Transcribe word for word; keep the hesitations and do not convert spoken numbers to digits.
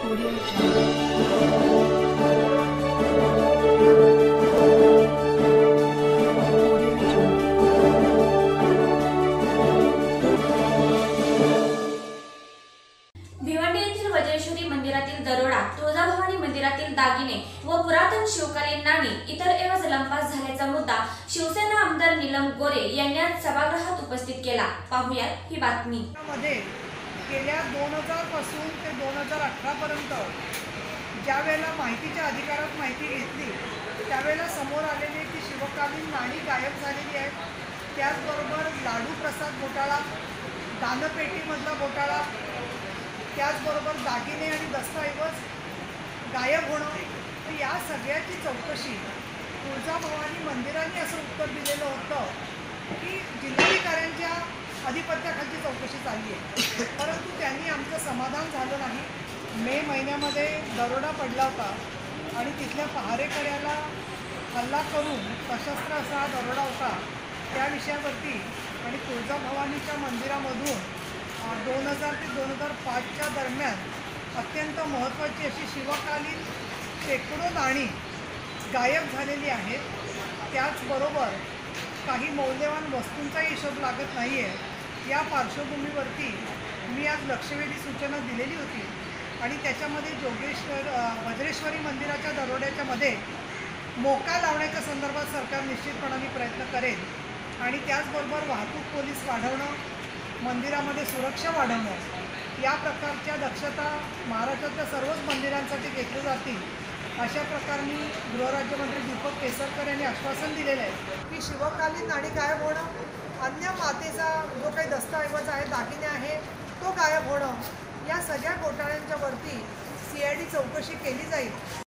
भिवंडी येथील वज्रेश्वरी मंदिरातील दरोडा, तुळजाभवानी मंदिरातील दागिने व पुरातन शिवकालीन नाणी इतर एवज लंपास झाल्याचा मुद्दा शिवसेना आमदार नीलम गोरे यांनी आज सभागृहात उपस्थित केला। पाहुयात ही बातमी। गेल्या दोन हजार पासून ते दोन हजार अठरा पर्यंत ज्या वेळेला माहितीच्या अधिकारात माहिती घेतली त्यावेळेला समोर आलेली की शिवकालीन नाणी गायब झालेली आहेत। त्याचबरोबर लाडू प्रसाद घोटाळा, दानपेटीमधला घोटाळा, त्याचबरोबर दागिने आणि दस्तऐवज गायब होणं, तर या सगळ्याची चौकशी तुळजाभवानी मंदिराने असं उत्तर दिलेलं होतं की जिल्हाधिकाऱ्यांच्या अधिपत्याखालची चौकशी चालली आहे। परंतु त्यांनी आमचं समाधान झालं नाही। मे महिन्यामध्ये दरोडा पडला होता आणि तिथल्या पहारेकऱ्याला हल्ला करून सशस्त्र असा हा दरोडा होता। त्या विषयावरती आणि तुळजाभवानीच्या मंदिरामधून दोन हजार ते दोन हजार पाचच्या दरम्यान अत्यंत महत्त्वाची अशी शिवकालीन शेकडो नाणी गायब झालेली आहेत। त्याचबरोबर काही मौल्यवान वस्तूंचाही हिशोब लागत नाही आहे। या पार्श्वभूमीवरती मी आज लक्षवेधी सूचना दिलेली होती आणि त्याच्यामध्ये जोगेश्वर वज्रेश्वरी मंदिराच्या दरोड्याच्यामध्ये मोका लावण्याच्या संदर्भात सरकार निश्चितपणाने प्रयत्न करेल आणि त्याचबरोबर वाहतूक पोलीस वाढवणं, मंदिरामध्ये सुरक्षा वाढवणं, या प्रकारच्या दक्षता महाराष्ट्रातल्या सर्वच मंदिरांसाठी घेतल्या जातील अशा प्रकारे गृहराज्यमंत्री दीपक केसरकर यांनी आश्वासन दिलेलं आहे की शिवकालीन नाणी गायब होणं, अन्य मातेचा जो काही दस्तऐवज आहे, दागिने आहे, तो गायब होणं, या सगळ्या घोटाळ्यांच्या वरती सी आय डी चौकशी केली जाईल।